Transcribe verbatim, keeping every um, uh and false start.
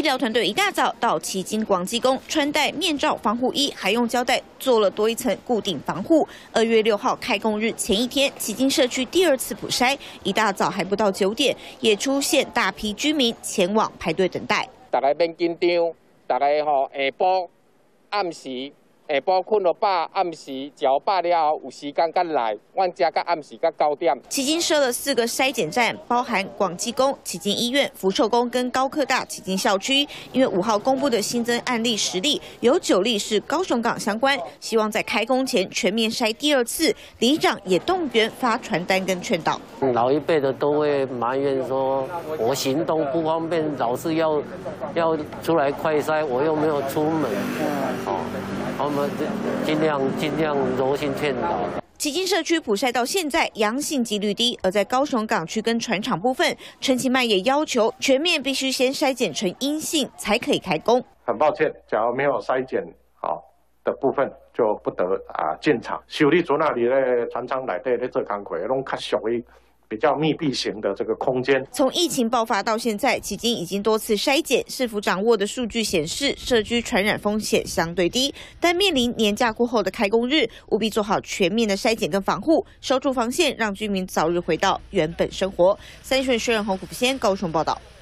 调团队一大早到旗津广济宫，穿戴面罩、防护衣，还用胶带做了多一层固定防护。二月六号开工日前一天，旗津社区第二次普筛，一大早还不到九点，也出现大批居民前往排队等待。 大家免紧张，大家吼下晡暗时。 下晡困了饱，暗时食饱了后有时间才来，阮遮到暗时到九点。 旗津设了四个筛检站，包含广济宫、旗津医院、福寿宫跟高科大旗津校区。因为五号公布的新增案例十例，有九例是高雄港相关，希望在开工前全面筛第二次。里长也动员发传单跟劝导。 老一辈的都会埋怨说，我行动不方便，老是要要出来快筛，我又没有出门，哦。 我们尽量尽量柔性劝导。 旗津社区普筛到现在阳性几率低，而在高雄港区跟船厂部分，陈其迈也要求全面必须先筛检成阴性才可以开工。 很抱歉，假如没有筛检好的部分，就不得啊进场。修理组那里咧，船厂内底咧做工课，拢较属于。 比较密闭型的这个空间。 从疫情爆发到现在，旗津已经多次筛检，市府掌握的数据显示，社区传染风险相对低。但面临年假过后的开工日，务必做好全面的筛检跟防护，守住防线，让居民早日回到原本生活。三立新闻薛仁宏、古福先高雄报道。